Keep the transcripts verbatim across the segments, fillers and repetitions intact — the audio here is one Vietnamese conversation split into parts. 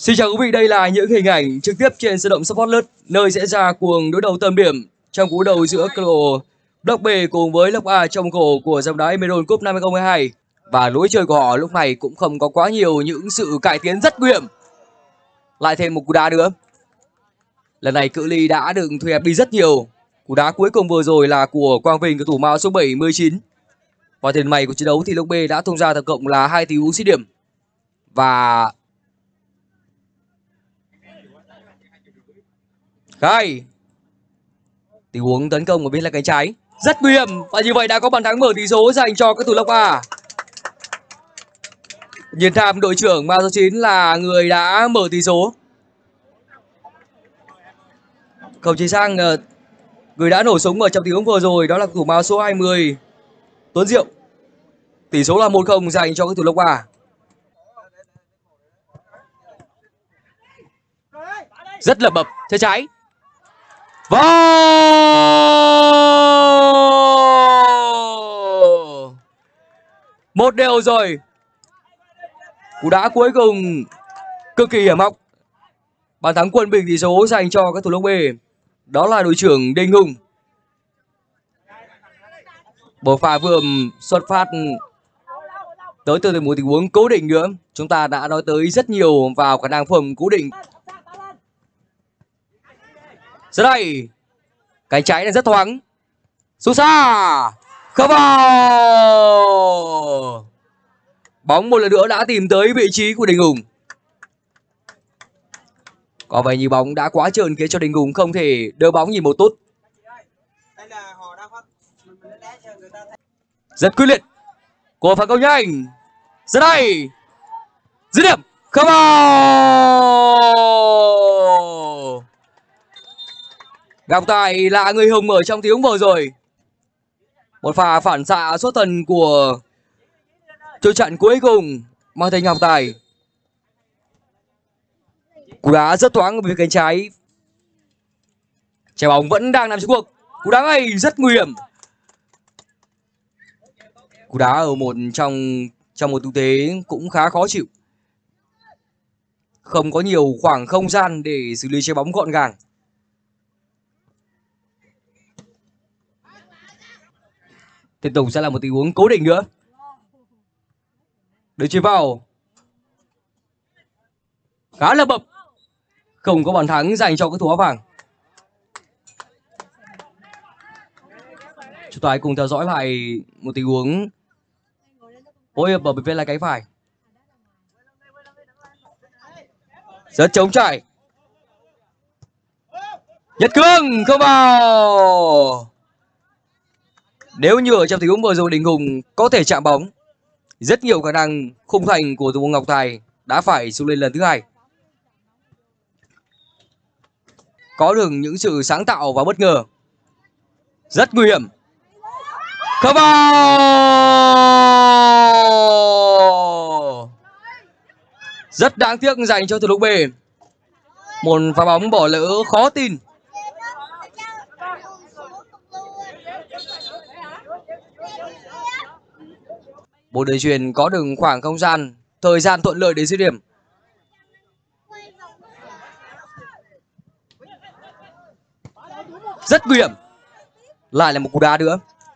Xin chào quý vị, đây là những hình ảnh trực tiếp trên sân động Sport Plus, nơi diễn ra cuộc đối đầu tâm điểm trong cú đầu giữa câu lạc bộ Block B cùng với Block A trong cổ của giải bóng đá Emerald Cup năm hai không hai hai. Và lối chơi của họ lúc này cũng không có quá nhiều những sự cải tiến rất nguy hiểm. Lại thêm một cú đá nữa. Lần này cự ly đã được thu hẹp đi rất nhiều. Cú đá cuối cùng vừa rồi là của Quang Vinh, cầu thủ mã số bảy mươi chín. Và tiền mày của trận đấu thì Block B đã tung ra tổng cộng là hai tình huống dứt điểm. Và Khai tình huống tấn công ở bên là cánh trái rất nguy hiểm, và như vậy đã có bàn thắng mở tỷ số dành cho các thủ Block A. Nhiên Tham, đội trưởng mã số chín là người đã mở tỷ số. Không chỉ sang người đã nổ súng ở trong tình huống vừa rồi đó là thủ mã số hai mươi Tuấn Diệu. Tỷ số là một không dành cho các thủ Block A. Rất lập bập trái trái. Vào một đều rồi. Cú đá cuối cùng cực kỳ hiểm hóc. Bàn thắng quân bình tỷ số dành cho các thủ Block B. Đó là đội trưởng Đinh Hùng. Bộ pha vừa xuất phát tới từ một tình huống cố định nữa. Chúng ta đã nói tới rất nhiều vào khả năng phẩm cố định. Giờ đây cánh trái này rất thoáng, sút xa không vào. Bóng một lần nữa đã tìm tới vị trí của Đình Hùng. Có vẻ như bóng đã quá trơn khiến cho Đình Hùng không thể đỡ bóng nhìn một tốt. Rất quyết liệt của phản công nhanh. Giờ đây dứt điểm không vào. Ngọc Tài là người hùng ở trong tiếng vừa rồi. Một pha phản xạ xuất thần của chơi trận cuối cùng mang tên Ngọc Tài. Cú đá rất thoáng về cánh trái. Trái bóng vẫn đang nằm trong cuộc. Cú đá này rất nguy hiểm. Cú đá ở một trong trong một tư thế cũng khá khó chịu. Không có nhiều khoảng không gian để xử lý trái bóng gọn gàng. Tiếp tục sẽ là một tình huống cố định nữa. Được chơi vào khá là bập, không có bàn thắng dành cho các thủ áo vàng. Chúng ta hãy cùng theo dõi lại một tình huống phối hợp ở bên là cánh phải. Rất chống chạy. Nhật Cương không vào. Nếu như ở trong tình huống vừa rồi Đình Hùng có thể chạm bóng, rất nhiều khả năng khung thành của thủ môn Ngọc Tài đã phải sút lên lần thứ hai. Có được những sự sáng tạo và bất ngờ. Rất nguy hiểm. Không vào. Rất đáng tiếc dành cho thủ Block B. Một pha bóng bỏ lỡ khó tin. Một đường chuyền có được khoảng không gian, thời gian thuận lợi để dứt điểm. Rất nguy hiểm. Lại là một cú đá nữa.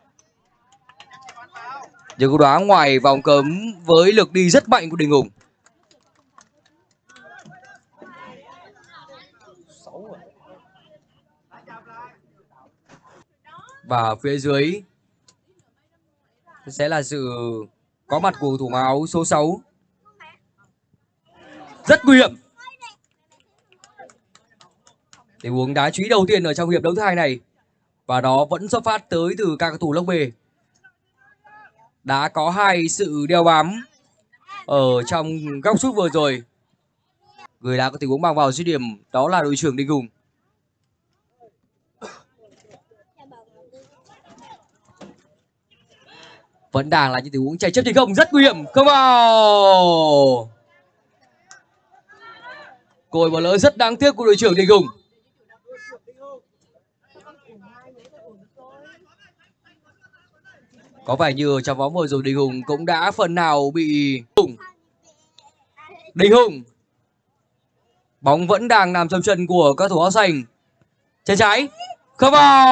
Những cú đá ngoài vòng cấm với lực đi rất mạnh của Đình Hùng. Và phía dưới sẽ là sự có mặt của thủ áo số sáu. Rất nguy hiểm. Tình huống đá chúy đầu tiên ở trong hiệp đấu thứ hai này, và đó vẫn xuất phát tới từ các cầu thủ Block B. Đã có hai sự đeo bám ở trong góc sút vừa rồi. Người đã có tình huống mang vào dứt điểm đó là đội trưởng Đinh Hùng. Vẫn đang là những tình huống chạy chấp thành công rất nguy hiểm, không vào. Còi bỏ lỡ rất đáng tiếc của đội trưởng Đình Hùng. Có vẻ như trong bóng vừa rồi Đình Hùng cũng đã phần nào bị Đình Hùng Bóng vẫn đang nằm trong chân của các thủ áo xanh. Chân trái không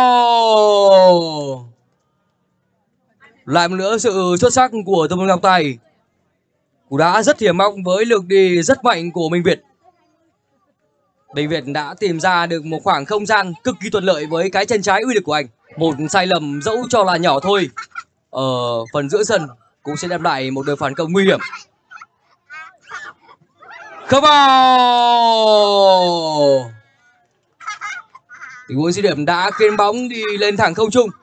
vào. Lại một nữa sự xuất sắc của thủ môn Ngọc Tài. Cú đá rất hiểm móc với lực đi rất mạnh của Minh Việt. Minh Việt đã tìm ra được một khoảng không gian cực kỳ thuận lợi với cái chân trái uy lực của anh. Một sai lầm dẫu cho là nhỏ thôi ở phần giữa sân cũng sẽ đem lại một đợt phản công nguy hiểm. Không vào. Tình huống dứt điểm đã khiến bóng đi lên thẳng không trung.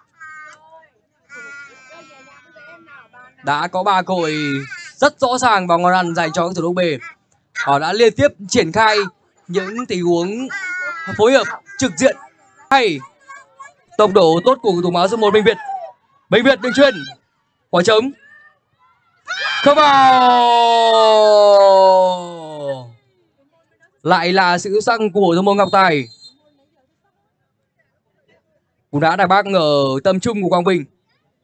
Đã có ba cơ hội rất rõ ràng và ngon ăn dành cho các thủ đô B. Họ đã liên tiếp triển khai những tình huống phối hợp trực diện hay. Tốc độ tốt của thủ áo số một Minh Việt. Minh Việt đường chuyền, quả trống không vào. Lại là sự xuất sắc của thủ môn Ngọc Tài. Cú đá đá bác ở tầm trung của Quang Vinh.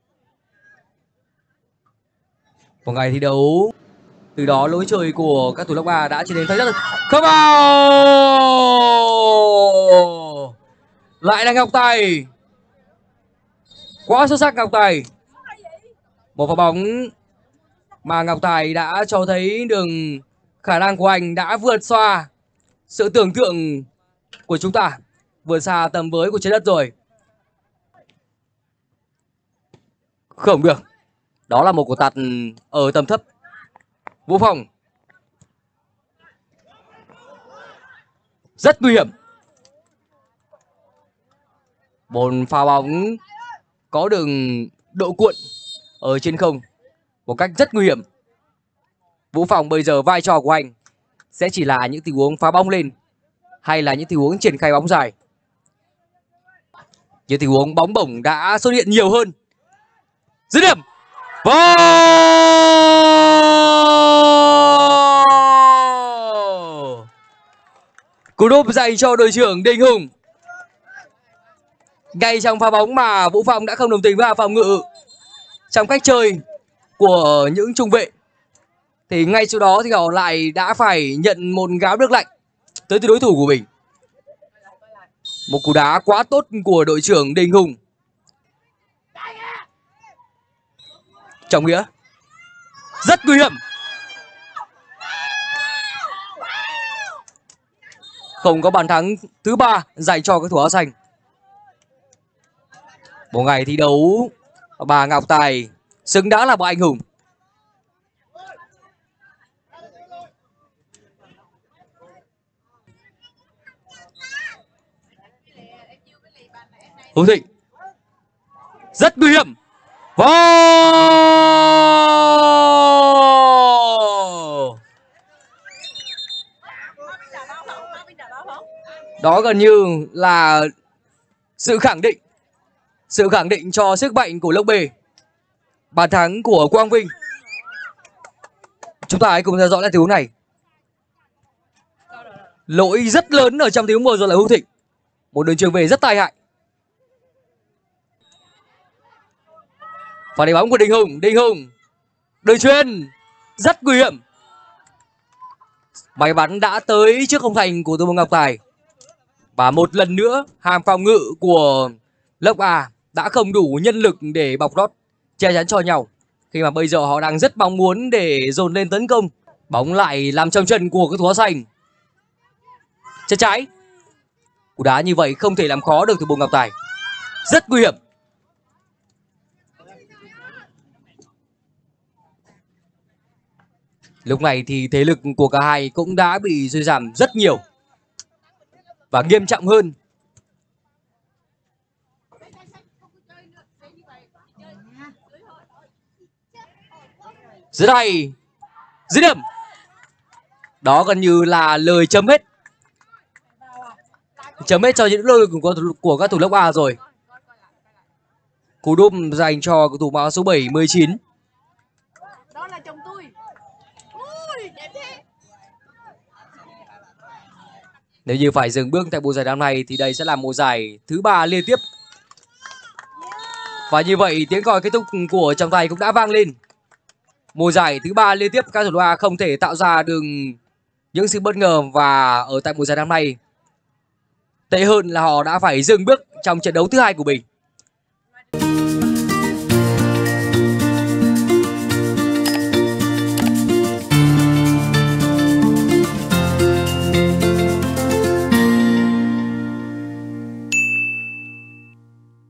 Một ngày thi đấu, từ đó lối chơi của các thủ lốc A đã trở nên thấy rất không vào. Lại là Ngọc Tài. Quá xuất sắc Ngọc Tài. Một pha bóng mà Ngọc Tài đã cho thấy được khả năng của anh đã vượt xa sự tưởng tượng của chúng ta, vượt xa tầm với của trái đất rồi. Không được. Đó là một quả tạt ở tầm thấp. Vũ Phong rất nguy hiểm. Một pha bóng có đường độ cuộn ở trên không một cách rất nguy hiểm. Vũ Phong bây giờ vai trò của anh sẽ chỉ là những tình huống phá bóng lên hay là những tình huống triển khai bóng dài. Những tình huống bóng bổng đã xuất hiện nhiều hơn. Dứt điểm. Wow! Cú đúp dành cho đội trưởng Đình Hùng. Ngay trong pha bóng mà Vũ Phong đã không đồng tình với phòng ngự trong cách chơi của những trung vệ, thì ngay sau đó thì họ lại đã phải nhận một gáo nước lạnh tới từ đối thủ của mình. Một cú đá quá tốt của đội trưởng Đình Hùng. Trọng Nghĩa rất nguy hiểm. Không có bàn thắng thứ ba dành cho các thủ áo xanh. Một ngày thi đấu bà Ngọc Tài xứng đáng là một anh hùng. Hùng Thịnh rất nguy hiểm. Wow! Đó gần như là sự khẳng định Sự khẳng định cho sức mạnh của Lộc B. Bàn thắng của Quang Vinh. Chúng ta hãy cùng theo dõi lại tình huống này. Lỗi rất lớn ở trong tình huống vừa rồi là Hùng Thịnh. Một đường chuyền về rất tai hại. Và đánh bóng của Đình Hùng. Đình Hùng đường chuyền rất nguy hiểm. Máy bắn đã tới trước khung thành của thủ môn Ngọc Tài. Và một lần nữa hàng phòng ngự của Lộc A đã không đủ nhân lực để bọc lót che chắn cho nhau, khi mà bây giờ họ đang rất mong muốn để dồn lên tấn công. Bóng lại làm trong chân của các thủ áo xanh. Chân trái. Cú đá như vậy không thể làm khó được thủ môn Ngọc Tài. Rất nguy hiểm. Lúc này thì thế lực của cả hai cũng đã bị suy giảm rất nhiều và nghiêm trọng hơn. Dưới đây dứt điểm. Đó gần như là lời chấm hết. Chấm hết cho những nỗ lực của, của các thủ Lộc A rồi. Cú đúp dành cho cầu thủ áo số bảy mươi chín. Đó là chồng tôi. Ui, đẹp thế. Nếu như phải dừng bước tại mùa giải năm nay thì đây sẽ là mùa giải thứ ba liên tiếp. Và như vậy tiếng còi kết thúc của trọng tài cũng đã vang lên. Mùa giải thứ ba liên tiếp các thủ A không thể tạo ra được những sự bất ngờ, và ở tại mùa giải năm nay tệ hơn là họ đã phải dừng bước trong trận đấu thứ hai của mình.